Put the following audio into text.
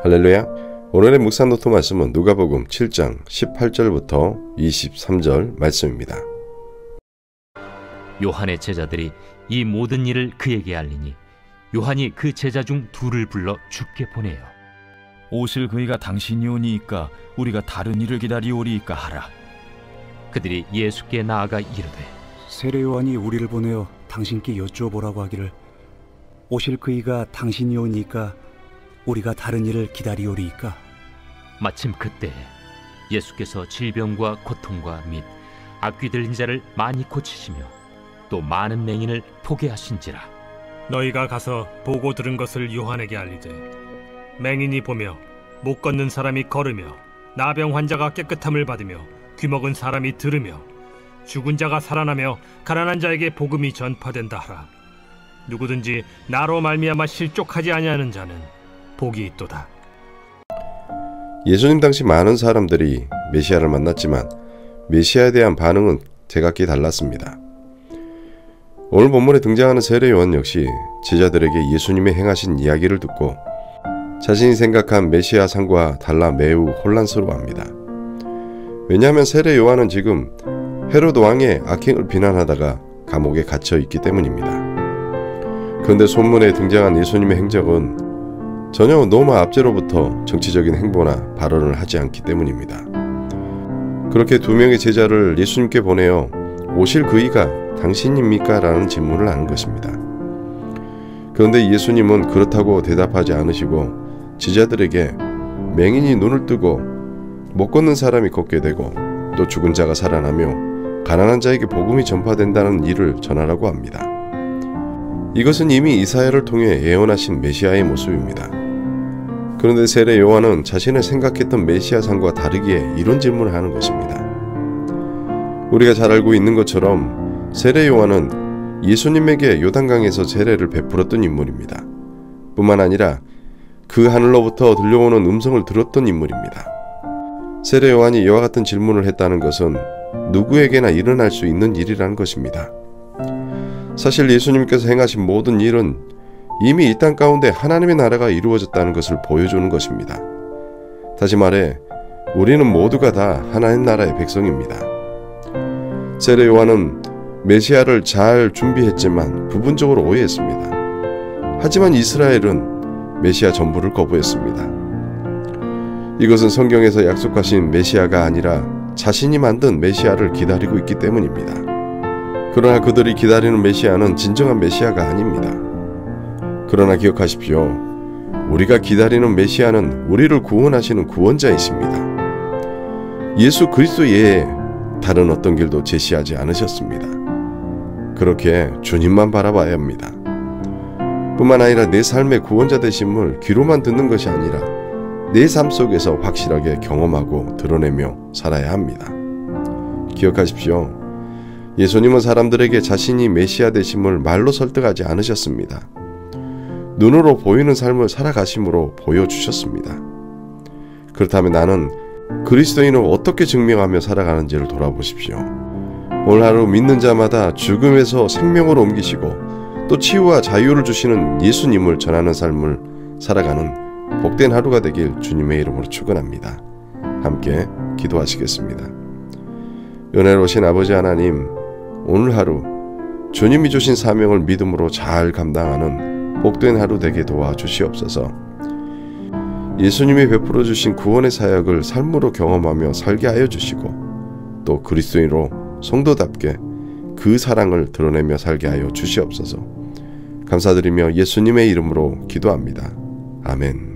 할렐루야. 오늘의 묵상 노트 말씀은 누가복음 7장 18절부터 23절 말씀입니다. 요한의 제자들이 이 모든 일을 그에게 알리니 요한이 그 제자 중 둘을 불러 주께 보내요. 오실 그이가 당신이 오니이까 우리가 다른 일을 기다리오리이까 하라. 그들이 예수께 나아가 이르되 세례 요한이 우리를 보내어 당신께 여쭈어보라고 하기를 오실 그이가 당신이 오니까 우리가 다른 일을 기다리오리이까. 마침 그때 예수께서 질병과 고통과 및 악귀 들린 자를 많이 고치시며 또 많은 맹인을 포게 하신지라. 너희가 가서 보고 들은 것을 요한에게 알리되 맹인이 보며 못 걷는 사람이 걸으며 나병 환자가 깨끗함을 받으며 귀먹은 사람이 들으며 죽은 자가 살아나며 가난한 자에게 복음이 전파된다 하라. 누구든지 나로 말미암아 실족하지 아니하는 자는 복이 있도다. 예수님 당시 많은 사람들이 메시아를 만났지만 메시아에 대한 반응은 제각기 달랐습니다. 오늘 본문에 등장하는 세례 요한 역시 제자들에게 예수님의 행하신 이야기를 듣고 자신이 생각한 메시아 상과 달라 매우 혼란스러워합니다. 왜냐하면 세례 요한은 지금 헤롯 왕의 악행을 비난하다가 감옥에 갇혀 있기 때문입니다. 그런데 본문에 등장한 예수님의 행적은 전혀 노마 압제로부터 정치적인 행보나 발언을 하지 않기 때문입니다. 그렇게 두 명의 제자를 예수님께 보내어 오실 그이가 당신입니까? 라는 질문을 하는 것입니다. 그런데 예수님은 그렇다고 대답하지 않으시고 제자들에게 맹인이 눈을 뜨고 못 걷는 사람이 걷게 되고 또 죽은 자가 살아나며 가난한 자에게 복음이 전파된다는 일을 전하라고 합니다. 이것은 이미 이사야를 통해 예언하신 메시아의 모습입니다. 그런데 세례 요한은 자신을 생각했던 메시아상과 다르게 이런 질문을 하는 것입니다. 우리가 잘 알고 있는 것처럼 세례 요한은 예수님에게 요단강에서 세례를 베풀었던 인물입니다. 뿐만 아니라 그 하늘로부터 들려오는 음성을 들었던 인물입니다. 세례 요한이 이와 같은 질문을 했다는 것은 누구에게나 일어날 수 있는 일이라는 것입니다. 사실 예수님께서 행하신 모든 일은 이미 이 땅 가운데 하나님의 나라가 이루어졌다는 것을 보여주는 것입니다. 다시 말해 우리는 모두가 다 하나님 나라의 백성입니다. 세례 요한은 메시아를 잘 준비했지만 부분적으로 오해했습니다. 하지만 이스라엘은 메시아 전부를 거부했습니다. 이것은 성경에서 약속하신 메시아가 아니라 자신이 만든 메시아를 기다리고 있기 때문입니다. 그러나 그들이 기다리는 메시아는 진정한 메시아가 아닙니다. 그러나 기억하십시오. 우리가 기다리는 메시아는 우리를 구원하시는 구원자이십니다. 예수 그리스도 외에 다른 어떤 길도 제시하지 않으셨습니다. 그렇게 주님만 바라봐야 합니다. 뿐만 아니라 내 삶의 구원자 되심을 귀로만 듣는 것이 아니라 내 삶 속에서 확실하게 경험하고 드러내며 살아야 합니다. 기억하십시오. 예수님은 사람들에게 자신이 메시아 되심을 말로 설득하지 않으셨습니다. 눈으로 보이는 삶을 살아가심으로 보여주셨습니다. 그렇다면 나는 그리스도인을 어떻게 증명하며 살아가는지를 돌아보십시오. 오늘 하루 믿는 자마다 죽음에서 생명으로 옮기시고 또 치유와 자유를 주시는 예수님을 전하는 삶을 살아가는 복된 하루가 되길 주님의 이름으로 축원합니다. 함께 기도하시겠습니다. 은혜로우신 아버지 하나님, 오늘 하루 주님이 주신 사명을 믿음으로 잘 감당하는 복된 하루 되게 도와주시옵소서. 예수님이 베풀어 주신 구원의 사역을 삶으로 경험하며 살게 하여 주시고 또 그리스도인으로 성도답게 그 사랑을 드러내며 살게 하여 주시옵소서. 감사드리며 예수님의 이름으로 기도합니다. 아멘.